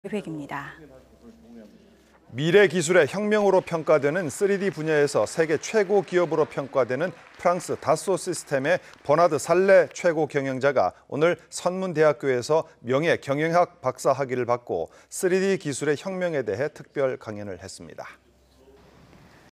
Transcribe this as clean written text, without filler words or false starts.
계획입니다. 미래 기술의 혁명으로 평가되는 3D 분야에서 세계 최고 기업으로 평가되는 프랑스 다소 시스템의 버나드 살레 최고 경영자가 오늘 선문대학교에서 명예 경영학 박사 학위를 받고 3D 기술의 혁명에 대해 특별 강연을 했습니다.